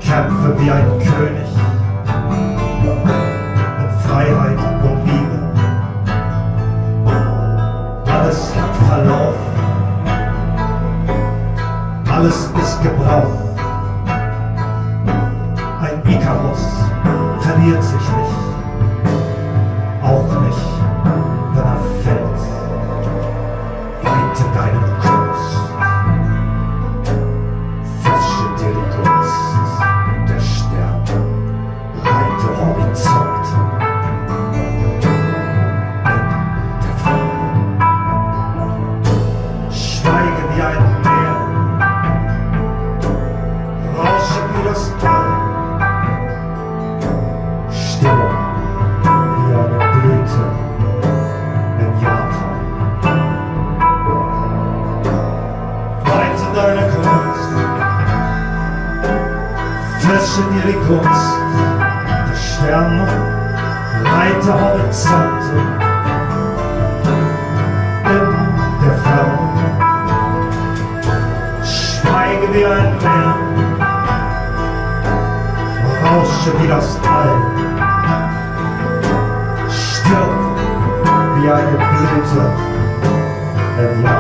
kämpfe wie ein König mit Freiheit und Liebe. Alles hat Verlauf, alles ist Gebrauch. Ein Ikarus verliert sich nicht, auch nicht, wenn er fällt. Reite deinen Kurs, fische dir die Gunst der Sterne, reite Horizonte in der Ferne. Schweige wie ein Meer, rausche wie das Tal, stille wie eine Blüte in Japan. Reite deine Kunst, fische dir die Gunst der Sterne, reite Horizonte in der Ferne. Schweige wie ein Meer, rausche wie das Tal, stirb wie eine Blüte im Jahr.